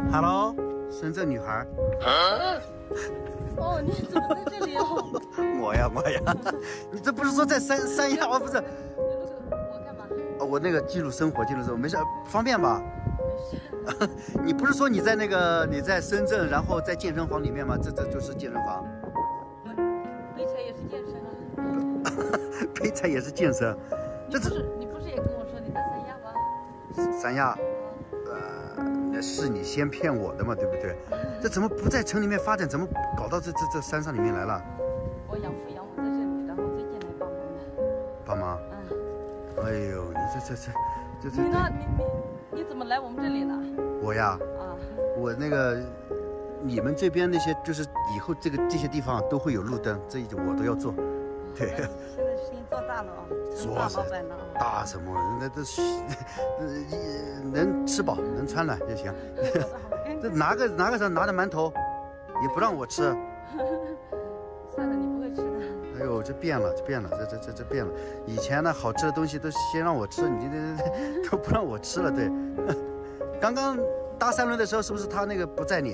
Hello， 深圳女孩。 哦，你怎么在这里哦？ 我呀，你这不是说在三亚吗？不是。 你录我干嘛？ 哦，我那个记录生活，没事，方便吧？没事。你不是说你在深圳，然后在健身房里面吗？这就是健身房。 北采也是健身啊。 北采也是健身。 你不是也跟我说你在三亚吗？ 三亚。那是你先骗我的嘛，对不对？这怎么不在城里面发展？怎么搞到这山上里面来了？ 我养父养母在这里，然后最近来帮忙的。 帮忙？嗯。哎呦，你这。 你呢？你怎么来我们这里了？ 我呀。 啊。 我那个，你们这边那些就是以后这些地方都会有路灯，这我都要做。对。 现在事情做大了啊，做大老板了啊。 大什么？那都能吃饱能穿暖就行。这拿着馒头，也不让我吃。 算了，你不会吃的。 哎呦，这变了，这变了。以前呢，好吃的东西都先让我吃，你这都不让我吃了。对。刚刚搭3轮的时候，是不是他那个不载你？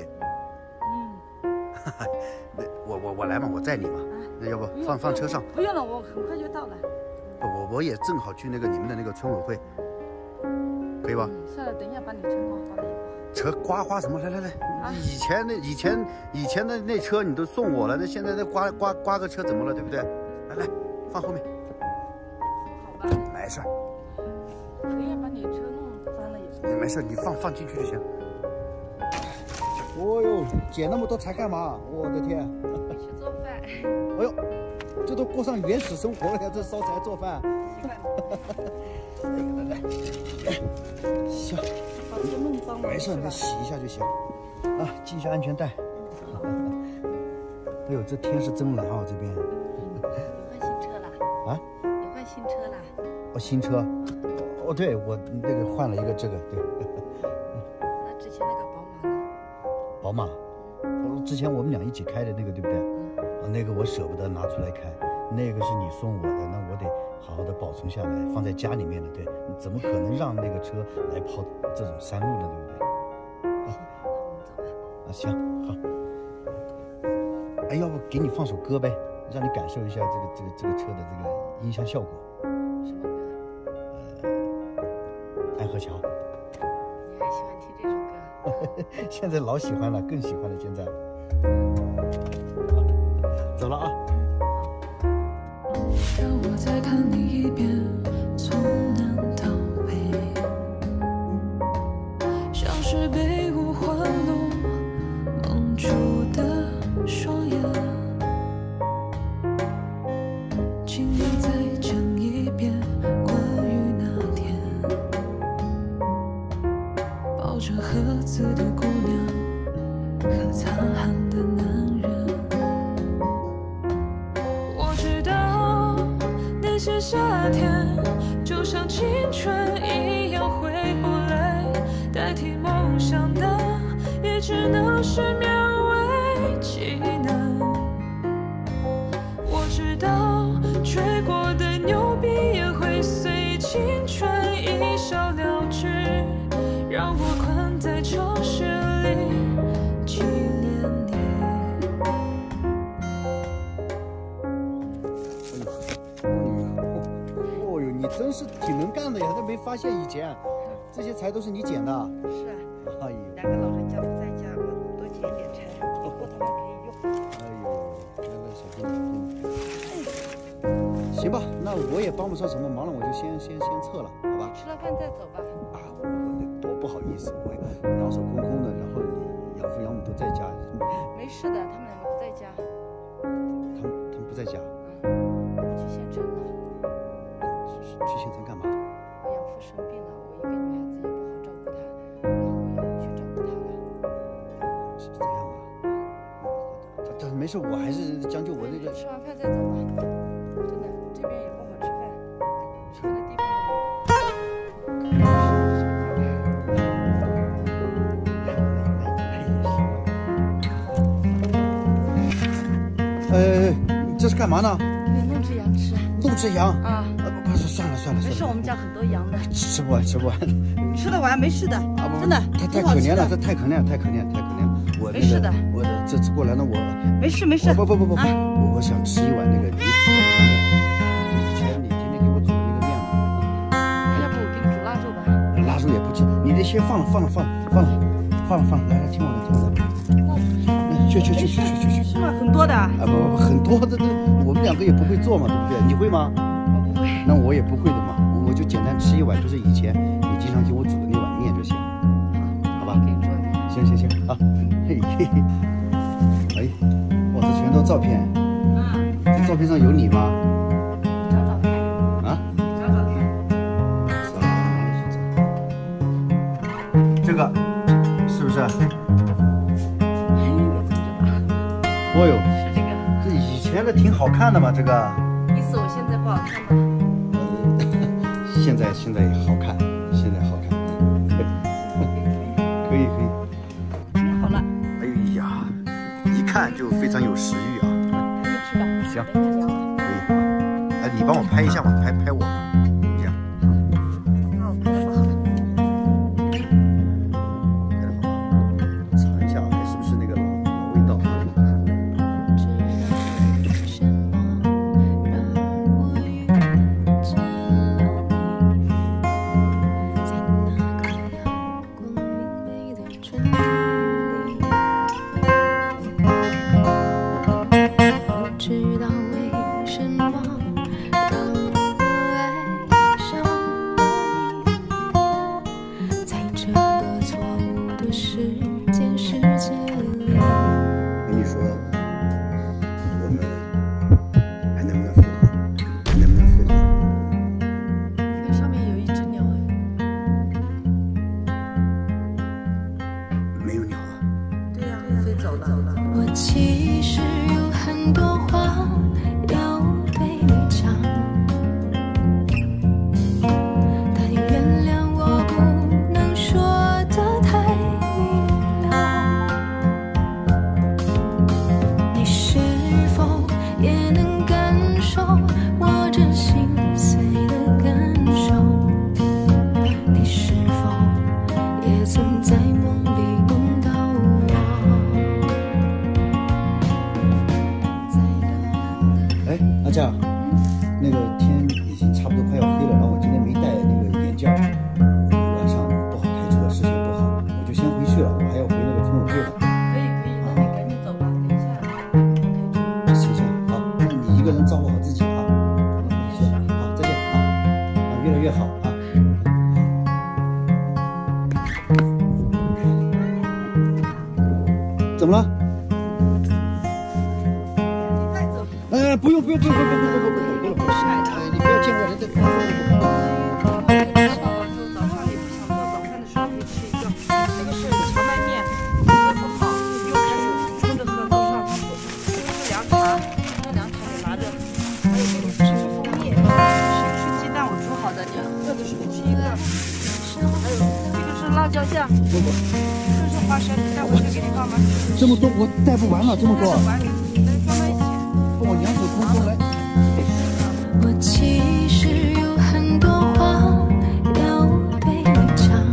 那我来嘛，我载你嘛。那要不放车上？ 不用了，我很快就到了。 我也正好去你们的那个村委会，可以吧？ 算了，等一下把你车刮花了以后。 车刮花什么？来，以前的那车你都送我了，那现在刮个车怎么了？对不对？来，放后面。 好吧。 没事。 等一下把你车弄脏了也行。 没事，你放进去就行。哦呦，捡那么多柴干嘛？我的天！ 去做饭。 哎呦，这都过上原始生活了呀！这烧柴做饭。 习惯了。 来，行。 把车弄脏了。 没事，你洗一下就行。啊，系一下安全带。 好。 哎呦，这天是真蓝啊，这边。 你换新车了？ 啊？ 你换新车了？ 哦，新车。哦，对，我那个换了一个这个，对。 那之前那个宝马呢？ 宝马，之前我们俩一起开的那个，对不对？啊，那个我舍不得拿出来开，那个是你送我的，那我得好好的保存下来，放在家里面的。对，你怎么可能让那个车来跑这种山路呢？对不对？ 行，那我们走吧。 啊，行，好。哎，要不给你放首歌呗，让你感受一下这个车的这个音响效果。 什么歌？ 安河桥。 你还喜欢听这首歌？ 现在老喜欢了，更喜欢了。现在，走了啊。 让我再看你一遍，从南到北，像是被五环路蒙住的双眼。请你再讲一遍关于那天抱着盒子的姑娘和擦汗的男人。我知道那些夏天就像青春一样回不来，代替梦想的也只能是勉为其难。我知道吹过的牛逼也会随青春一笑了之，让我困在城市里纪念你。 哦呦，你真是挺能干的呀！都没发现以前，这些柴都是你捡的。 是啊。 哎呦， 两个老人家不在家，我多捡一点柴，以后他们可以用。 哎呦，那小心。行吧，那我也帮不上什么忙了，我就先撤了，好吧？ 吃了饭再走吧。 啊，我多不好意思，我两手空空的，然后你养父养母都在家。 没事的，他们两个不在家。 他们不在家。 我去县城了。 去县城干嘛？ 我养父生病了，我一个女孩子也不好照顾他，然后我养母去照顾他了。 是这样啊？但没事，我还是将就我那个。 吃完饭再走吧。真的，这边也不好吃饭，吃饭的地方也没有。 这是干嘛呢？ 弄只羊吃。 弄只羊啊？ 不是，算了。 没事，我们家很多羊的。 吃不完。 吃吃得完，没事的， 不真的。 太可怜了，这太可怜了，太可怜了，太可怜了。我没事的， 我这次过来呢，我没事。 不，我想吃一碗那个你煮的那个面，以前你天天给我煮的那个面嘛。 要不我给你煮腊肉吧？ 腊肉也不吃，你得先放了，来，听我的。去， 是吗？很多的。 不，很多的，我们2个也不会做嘛，对不对？你会吗？ 我不会。 那我也不会的嘛，我就简单吃一碗，就是以前你经常给我煮的那碗面就行，好吧？ 给你做一碗。 行啊，嘿，哎，哇，这全都照片，这照片上有你吗？ 找找看。 啊？ 找找看。 这个是不是？哦呦， 是这个。 这以前的挺好看的嘛，这个。 意思我现在不好看吗？ 现在也好看，现在好看，可以。 好了。 哎呀，一看就非常有食欲啊。 赶紧吃吧。 行， 等一下聊。 可以啊。哎，你帮我拍一下嘛，拍我嘛，这样。 那我拍的不好。 拍的好啊，尝一下还是不是那个老味道啊？ 我其实有很多话要对你讲，但原谅我不能说得太明了。你是否也能感受我这心碎的感受？你是否也曾在梦里梦到我？ 哎，阿佳，那个天已经差不多快要黑了，然后我今天没带那个眼镜，晚上不好开车，视线不好，我就先回去了，我还要回那个村委会的。 可以，那你赶紧走吧，等一下我开车。 行，好，那你一个人照顾好自己啊。行，好，再见啊，越来越好啊。怎么了？哎，不用了，你不要见外人，这。 早上也不想做早饭的时候可以吃一个，这个是荞麦面，胃不好又开始冲着喝，早上这个是凉茶，那凉茶你拿着，还有这个是蜂蜜，是鸡蛋我煮好的，你饿的时候吃一个，还有这个是辣椒酱，这个是花生，带回去给你放吗？ 这么多我带不完了，这么多。 碗里，能装在一起。 我两手空空来。 我其实有很多话要对你讲，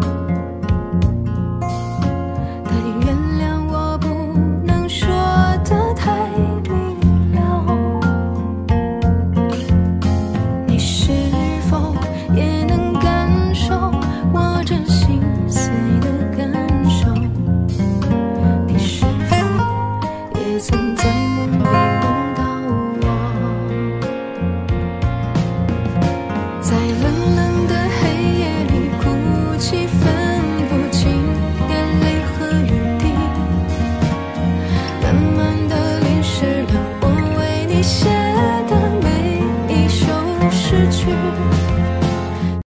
但原谅我不能说得太明了。你是否也能感受我这心碎的感受？你是否也曾在梦里梦到我？在冷冷的黑夜里哭泣，分不清眼泪和雨滴，慢慢的淋湿了我为你写的每一首诗句。